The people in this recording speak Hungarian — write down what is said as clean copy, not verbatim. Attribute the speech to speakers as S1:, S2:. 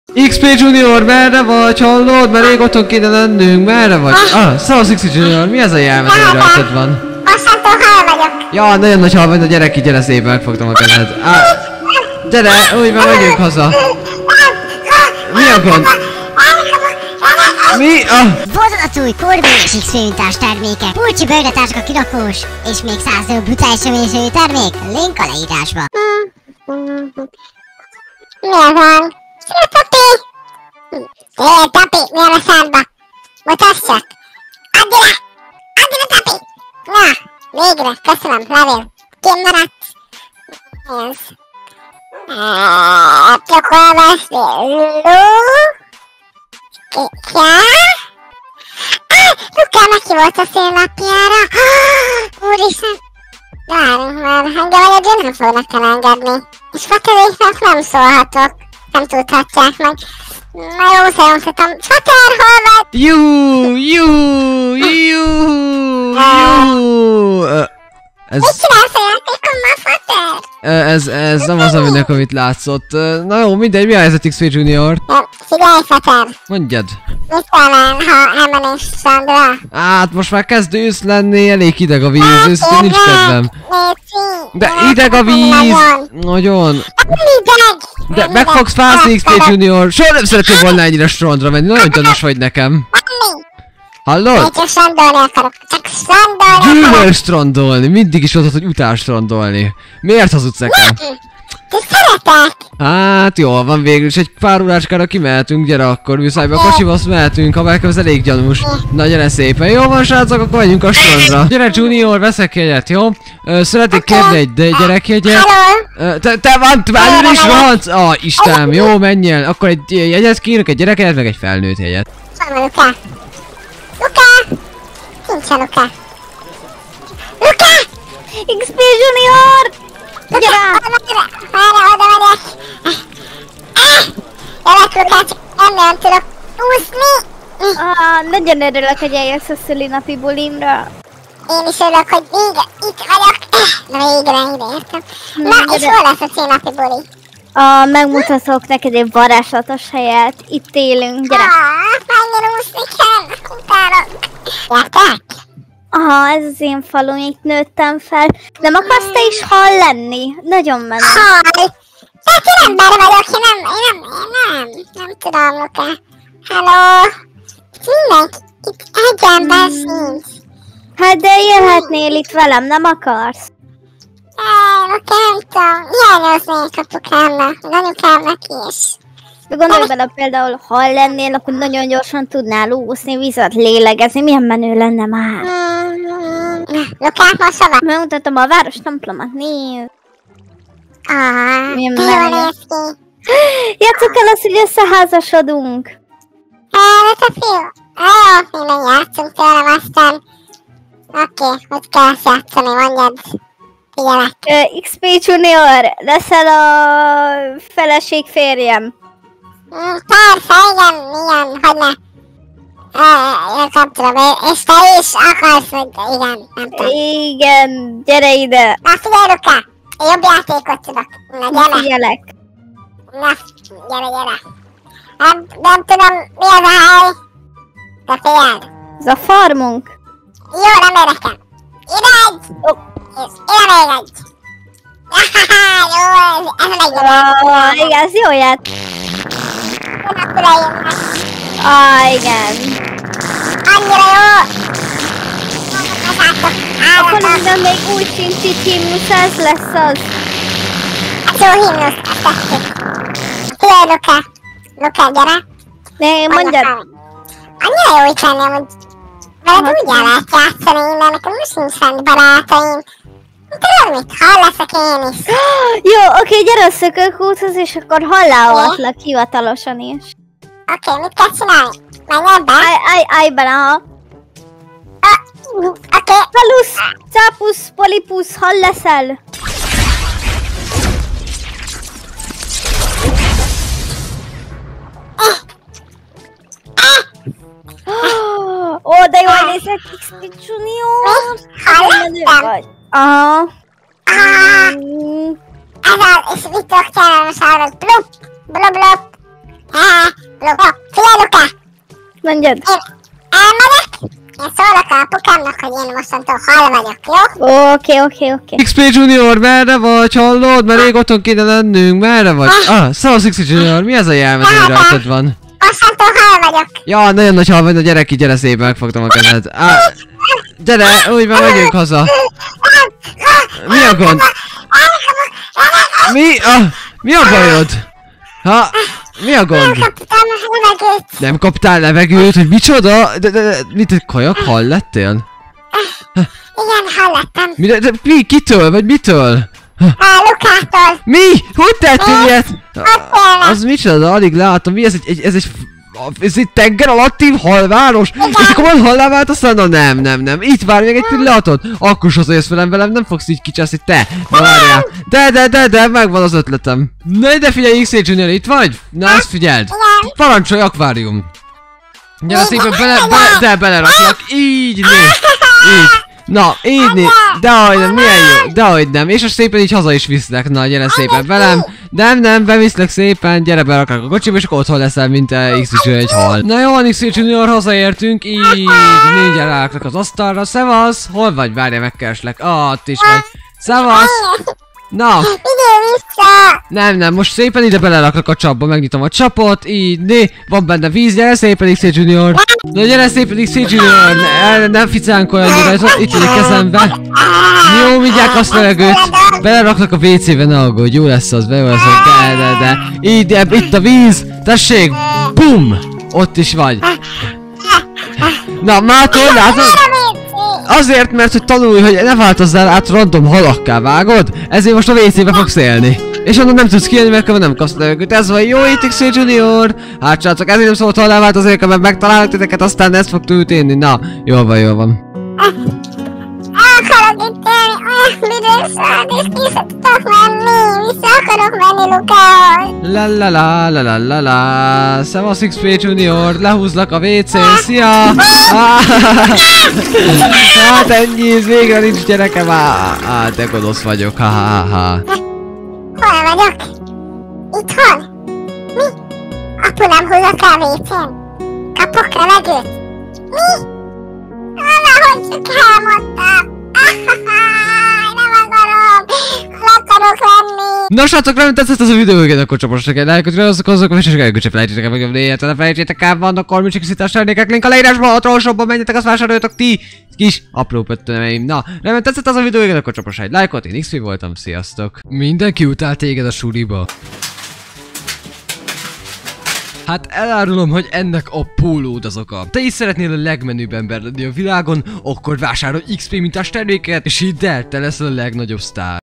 S1: XP Junior, merre vagy? Hallod? Mert rég otthon kéne lennünk, merre vagy? Szevasz XP Junior, mi ez a jelmez, ami rajtad van?
S2: Mostantól hal vagyok.
S1: Ja, nagyon nagy hal vagy, gyere ki, gyere szépen, megfogtam a kezed. Gyere, úgy már megyünk haza. Mi a gond? Mi?
S3: Vadonatúj Corby és XP mintás termékek, Pulcsi bőrletáska kirakós, és még 100 darab brutális sömésői termék, link a leírásba.
S2: Mi az van? Szia, Tapi! Hé, Tapi, mi a szádba? Mutasd csak! Add ide! Add ide, Tapi! Na, végre, köszönöm, levél. Kim maradsz? Mi az? Csak olvasni. Luka? Luka meghívott a széllapjára. Úristen! Várjunk már, engem egyedül nem fognak elengedni. És Fateréknak nem szólhatok. Nem tudhatják meg. Na jó, szerintem. Fater, hol vagy?
S1: Ez...
S2: Mit csinálsz a játékommal, Fater?
S1: Ez nem az, aminek, amit látszott. Na jó, mindegy, mi a helyzet XP Junior?
S2: Figyelj, Fater!
S1: Mondjad.
S2: Mit talán, ha elmennénk strandra?
S1: Hát most már kezd ősz lenni, elég hideg a víz, őszintén nincs kedvem. De hideg a víz! Nagyon. De meg fogsz fázni XP Junior, soha nem szeretném volna ennyire strandra menni, nagyon gyanús vagy nekem. Hallod?
S2: Én csak strandolni akarok, csak strandolni akarok.
S1: Gyűlöl strandolni, mindig is mondtad, hogy utál strandolni. Miért hazudsz nekem?
S2: Te szeretek!
S1: Hát jól van, végül is egy pár órácskára kimehetünk, gyere akkor, műszájba a kocsiba, azt mehetünk, ha nekem ez elég gyanús. Na gyere szépen, jó van srácok, akkor menjünk a strandra. Gyere Junior, veszek jegyet, jó? Szeretnék kérni egy gyerekjegyet. Te van, már is rohansz! Istenem, jó, menj el. Akkor egy jegyet kérek, egy gyerekjegyet, meg egy felnőtt jegyet.
S2: Van Luka! Luka! Nincsen Luka! Luka!
S4: XP Junior! Gyere!
S2: Oda megyek! Jövet Luka, csak nem tudok úszni!
S4: Nagyon örülök, hogy eljössz a szülinapi bulimra.
S2: Én is örülök, hogy végre itt vagyok. Na végre ide értem. Na, és hol lesz a szülinapi buli?
S4: Megmutatok neked egy varázslatos helyet. Itt élünk, gyere!
S2: Mennyire úszni kell! Utálok! Értek?
S4: Ez az én falum, itt nőttem fel. Nem akarsz te is hal lenni? Nagyon menő.
S2: Hal! Tehát én ember vagyok, én nem tudom, Luka. Hello! Mindenki, itt egy ember sincs.
S4: Hát de jöhetnél itt velem, nem akarsz?
S2: Luka, nem tudom, hiányoznék apukámnak, anyukámnak is.
S4: De gondolj bele, például hal lennél, akkor nagyon gyorsan tudnál úszni, vizet lélegezni, milyen menő lenne már.
S2: Lukát most hova?
S4: Megmutatom a város templomat, nézd. Milyen
S2: de jól néz ki.
S4: Játsszuk el azt, hogy összeházasodunk.
S2: De te fiú, jó, minden játszunk tőlem, aztán... Oké, hogy kell játszani, mondjad. Figyelek.
S4: XP Junior, leszel a feleség férjem.
S2: Persze, igen, hogyne. Nem tudom, és te is akarsz, hogy igen, nem tudom.
S4: Igen, gyere ide.
S2: Na figyelj, Luka, jobb játékot tudok. Na gyere.
S4: Figyelek.
S2: Na, gyere. Nem tudom, mi az a hely. De figyeld.
S4: Ez a farmunk.
S2: Jó, nem érdekel. Ide egy. És ide még egy. Jó, ez a legjobb.
S4: Igen, ez jó játék.
S2: Akkor eljönnek.
S4: Igen.
S2: Annyira jó.
S4: Akkor minden még új szintű himnusz, ez lesz az.
S2: Hát jó himnusz, ezt tesszük. Figyelj, Luka, gyere.
S4: Ne, mondjad.
S2: Annyira jó itt lenni, amúgy veled úgy el lehet játszani innen, nekem most nincsen barátaim. Tudod mit? Hall leszek én is.
S4: Jó, oké, gyere a szökőkúthoz, és akkor halláoltlak hivatalosan is.
S2: Oké, mit kell csinálni? Menj ebbe?
S4: Állj bele, ha.
S2: Oké.
S4: Velusz, cápusz, polipusz, hall leszel? Ó, de jól nézek, XP Junior.
S2: Hallottam?
S4: Aha.
S2: Ez az, és mit tudok csinálni most hallod? Blup, blup, blup. Luka, figyelj Luka!
S4: Mondjad.
S2: Elmegyek, én szólok a apukámnak, hogy én mostantól hal vagyok, jó?
S4: Oké.
S1: XP Junior, merre vagy? Hallod? Mert rég otthon kéne lennünk, merre vagy? Szevasz XP Junior, mi ez a jelmez, ami rajtad van?
S2: Mostantól hal vagyok.
S1: Ja, nagyon nagy hal vagy, na gyere ki, gyere szépen, megfogtam a kezed. Gyere, úgy van, megyünk haza. Mi a gond? Mi a bajod? Mi a gond?
S2: Kaptam levegőt.
S1: Nem kaptál levegőt, hogy micsoda? De mit, kajak, hal lettél?
S2: Igen, hal lettem.
S1: Mi, kitől, vagy mitől?
S2: Lukától.
S1: Mi? Hogy tettél ilyet?
S2: tényleg.
S1: Az micsoda, alig látom, mi ez egy tenger alatti halváros? És akkor van hallá változtál? Na nem. Itt várj még egy pillanatot. Akkor se jössz velem, nem fogsz így kicsászni, te. Na várjál. De, megvan az ötletem. Na de figyelj, XP Junior, itt vagy? Na ezt figyeld. Parancsolj, akvárium. Gyere szépen, beleraklak. Így néz. Így. Na, így néz. Dehogy nem, milyen jó. Dehogy nem. És most szépen így haza is viszlek. Na, gyere szépen velem. Nem, beviszlek szépen. Gyere, beraklak a kocsiba, és akkor otthon leszel, mint XP Junior egy hal. Na jó, XP Junior, hazaértünk. Így, négyen ráklak az asztalra. Szevasz. Hol vagy? Várjál, megkereslek. Ott is vagy. Szevasz. Na.
S2: Ide vissza!
S1: Nem, most szépen ide beleraklak a csapba, megnyitom a csapot, így, van benne víz, gyere szépen XP Junior. Na gyere szépen XP Junior, nem ficánk olyan gyere, itt egy kezembe. Jó, mindjárt azt levegőt, beleraklak a WC-be, ne aggódj, jó lesz az, jó lesz az, de. Így, itt a víz, tessék, bum, ott is vagy. Na, mától, látod? Azért, mert hogy tanulj, hogy ne változzál át random halakká, vágod? Ezért most a WC-be fogsz élni. És onnan nem tudsz kijönni, mert nem kapsz levegőt. Ez van jó, itt XP Junior. Hát srácok, ezért nem szólt hallá változni, mert megtalálok titeket, aztán ezt fog történni. Na, jól van.
S2: El akarok itt élni, olyan büdös volt, és ki se tudok menni. Vissza akarok menni Lukához.
S1: La. Szevasz XP Junior, lehúzlak a WC-n, szia! Hát ennyi, végre nincs gyerekem, de gonosz vagyok, ha.
S2: Hol vagyok? Itthon? Mi? Apu nem húzott el WC-n? Kapok levegőt? Mi? Valahogy csak elmondtam. Nem akarom. Le akarok lenni.
S1: Na srácok, remélem tetszett ez a videó, igen, akkor csoportosra kell lájkozni, azok és elköcsöp felejtsétek el megnyomni, illetve ne felejtsétek el, vannak kormicsikszítás termékek, link a leírásban, a trollshopban menjetek, azt vásároljatok ti, kis apró pöttönemeim. Na, remélem tetszett ez a videó, igen, akkor csoportosra egy lájkot, én XP voltam, sziasztok. Mindenki utál téged a suliba. Hát elárulom, hogy ennek a pólód az oka. Te is szeretnél a legmenőbb ember lenni a világon, akkor vásárolj XP mintás terméket, és hidd el, te leszel a legnagyobb sztár.